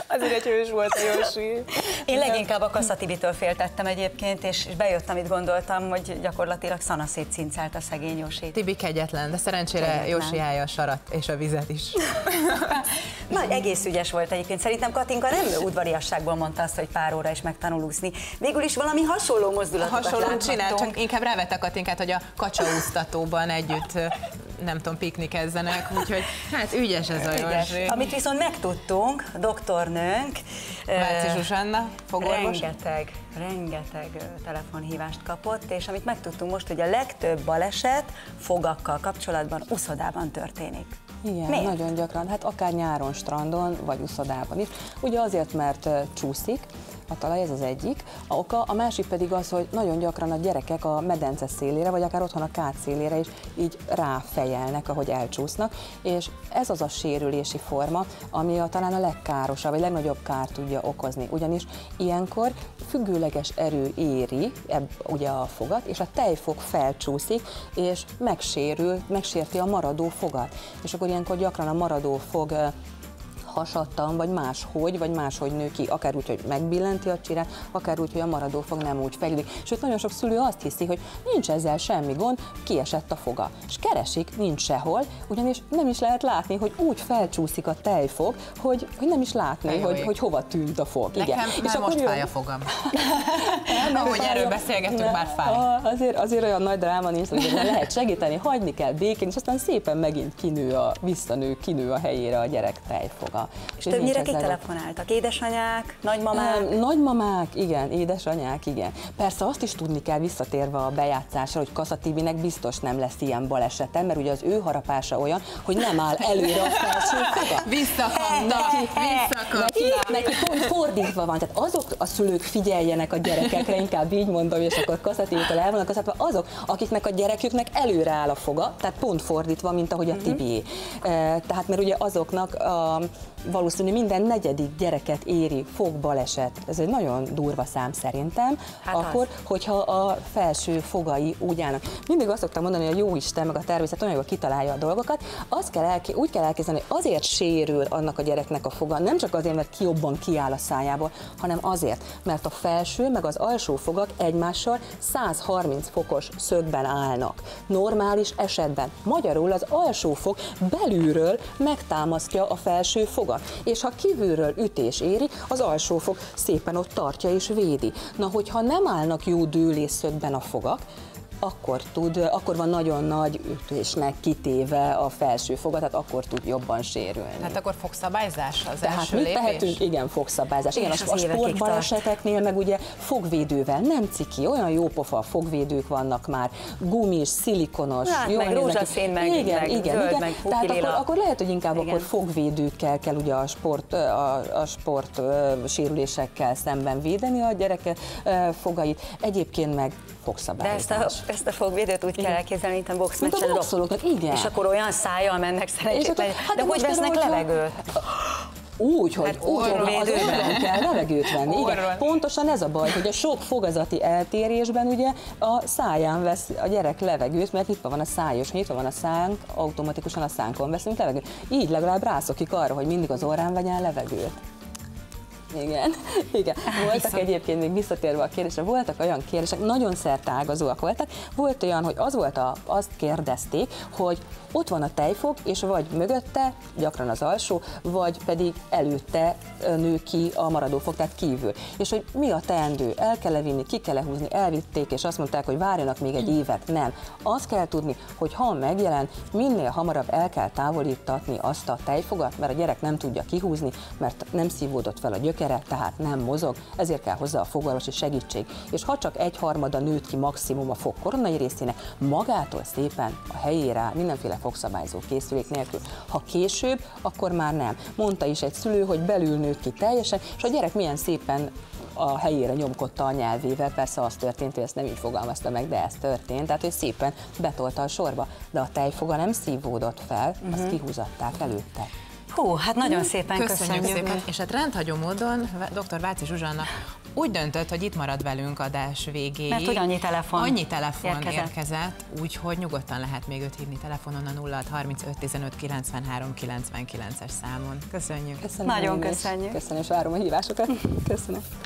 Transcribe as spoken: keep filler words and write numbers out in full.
Azért egy hős volt a Jósi. Én leginkább a Kassa-Tibitől féltettem egyébként, és bejött, amit gondoltam, hogy gyakorlatilag szanaszét cincált a szegény Jósit. Tibi kegyetlen, de szerencsére kegyetlen. Jósi állja a sarat és a vizet is. Na, egész ügyes volt egyébként. Szerintem Katinka nem udvariasságból mondta azt, hogy pár óra is megtanul úszni. Végül is valami hasonló mozdulatokat Hasonlóan csinál, csak inkább rávette a Katinkát, hogy a kacsaúsztatóban együtt, nem tudom, piknikezzenek, úgyhogy hát ügyes ez a Józsi. Amit viszont megtudtunk, doktornőnk, Váci Zsuzsanna, fogorvos. Rengeteg, rengeteg telefonhívást kapott, és amit megtudtunk most, hogy a legtöbb baleset fogakkal kapcsolatban uszodában történik. Igen, Miért? nagyon gyakran, hát akár nyáron, strandon, vagy uszodában is. Ugye azért, mert csúszik a talaj, ez az egyik. A oka, a másik pedig az, hogy nagyon gyakran a gyerekek a medence szélére, vagy akár otthon a kád szélére is így ráfejelnek, ahogy elcsúsznak, és ez az a sérülési forma, ami a, talán a legkárosabb, vagy legnagyobb kárt tudja okozni. Ugyanis ilyenkor függőleges erő éri ebb, ugye a fogat, és a tejfog felcsúszik, és megsérül, megsérti a maradó fogat. És akkor ilyenkor gyakran a maradó fog hasadtan, vagy máshogy, vagy máshogy nő ki, akár úgy, hogy megbillenti a csirát, akár úgy, hogy a maradó fog nem úgy fejlődik. Sőt, nagyon sok szülő azt hiszi, hogy nincs ezzel semmi gond, kiesett a foga. És keresik, nincs sehol, ugyanis nem is lehet látni, hogy úgy felcsúszik a tejfog, hogy, hogy nem is látni, hogy, hogy hova tűnt a fog. Nekem igen. már és most akkor fáj a fogam. Ahogy erről beszélgettünk, már fáj. Azért, azért olyan nagy dráma nincs, hogy lehet segíteni, hagyni kell békén, és aztán szépen megint kinő a, visszanő, kinő a helyére a gyerek tejfoga. És többnyire kik telefonáltak? Édesanyák, nagymamák? Nagymamák, igen, édesanyák, igen. Persze azt is tudni kell, visszatérve a bejátszásra, hogy Kassa-Tibinek biztos nem lesz ilyen balesete, mert ugye az ő harapása olyan, hogy nem áll előre a felső foga. Visszakapta, neki, neki pont fordítva van, tehát azok a szülők figyeljenek a gyerekekre, inkább így mondom, és akkor Kassa-Tibitől el vannak kaszálva, azok, akiknek a gyereküknek előre áll a foga, tehát pont fordítva, mint ahogy a Tibié. Tehát mert ugye azoknak a valószínű minden negyedik gyereket éri fogbaleset, ez egy nagyon durva szám szerintem, hát akkor, az. hogyha a felső fogai úgy állnak. Mindig azt szoktam mondani, hogy a jóisten meg a természet olyan jól kitalálja a dolgokat, azt kell elke, úgy kell elképzelni, hogy azért sérül annak a gyereknek a foga, nem csak azért, mert ki jobban kiáll a szájából, hanem azért, mert a felső meg az alsó fogak egymással száz harminc fokos szögben állnak. Normális esetben. Magyarul az alsó fog belülről megtámasztja a felső fogat. És ha kívülről ütés éri, az alsó fog szépen ott tartja és védi. Na, hogyha nem állnak jó dőlésszögben a fogak, akkor, tud, akkor van nagyon nagy ütésnek kitéve a felső foga, tehát akkor tud jobban sérülni. Tehát akkor fogszabályzás az tehát első mit lépés? tehetünk? Igen, fogszabályzás. Igen, és a, a sportbaleseteknél meg ugye fogvédővel, nem ciki, olyan jó pofa fogvédők vannak már, gumis, szilikonos, hát, jó, meg rózsaszín, meg, igen, meg igen, zöld, igen. meg Tehát akkor, akkor lehet, hogy inkább igen. akkor fogvédőkkel kell ugye a sport, a, a sport uh, sérülésekkel szemben védeni a gyereke uh, fogait. Egyébként meg fogszabályozás. De ezt a, ezt a fogvédőt úgy kell elképzelni, mint a boxmeccsen. Igen. És akkor olyan szájjal mennek szerencsétlen. Hát de hogy vesznek levegőt? Úgy, hogy orrban kell levegőt venni. Igen, pontosan ez a baj, hogy a sok fogazati eltérésben ugye a száján vesz a gyerek levegőt, mert nyitva van a száj, és nyitva van a szánk, automatikusan a szánkon veszünk levegőt. Így legalább rászokik arra, hogy mindig az orrán vegyen levegőt. Igen, igen. Voltak Viszont. egyébként még visszatérve a kérdésre, voltak olyan kérdések, nagyon szerteágazóak voltak. Volt olyan, hogy az volt a, azt kérdezték, hogy ott van a tejfog, és vagy mögötte, gyakran az alsó, vagy pedig előtte nő ki a maradó fog, tehát kívül. És hogy mi a teendő, el kell -e vinni, ki kell -e húzni, elvitték, és azt mondták, hogy várjanak még egy évet. Nem. Azt kell tudni, hogy ha megjelen, minél hamarabb el kell távolítatni azt a tejfogat, mert a gyerek nem tudja kihúzni, mert nem szívódott fel a gyökere, tehát nem mozog, ezért kell hozzá a fogorvosi segítség. És ha csak egyharmada nőtt ki maximum a fog koronai részének, magától szépen a helyére áll, mindenféle fogszabályzó készülék nélkül. Ha később, akkor már nem. Mondta is egy szülő, hogy belül nőtt ki teljesen, és a gyerek milyen szépen a helyére nyomkodta a nyelvével, persze az történt, hogy ezt nem így fogalmazta meg, de ez történt, tehát hogy szépen betolta a sorba, de a tejfoga nem szívódott fel, uh-huh. azt kihúzatták előtte. Hú, hát nagyon szépen köszönjük. köszönjük. Szépen. És hát rendhagyó módon dr. Váci Zsuzsanna úgy döntött, hogy itt marad velünk adás végéig. Mert hogy annyi telefon Annyi telefon érkezett, érkezett úgyhogy nyugodtan lehet még őt hívni telefonon a nulla hat harmincöt tizenöt kilencvenhárom kilencvenkilences számon. Köszönjük. Köszönöm. Nagyon köszönjük. Köszönöm, és várom a hívásokat. Köszönöm.